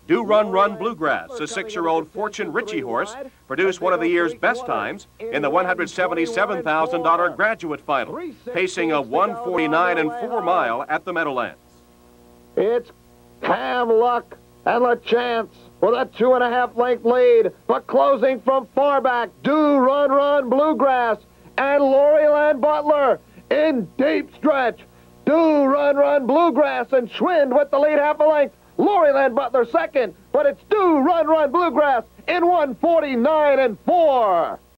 Do Run Run Bluegrass, a 6-year-old Fortune Ritchie horse, produced one of the year's best times in the $177,000 graduate final, pacing a 1:49 and 4 mile at the Meadowlands. It's Cam Luck and LaChance with a 2.5 length lead, but closing from far back, Do Run Run Bluegrass and Loriland Butler in deep stretch. Do Run Run Bluegrass and Schwind with the lead 1/2 length. Loriland Butler second, but it's Do Run Run Bluegrass in 1:49 and 4.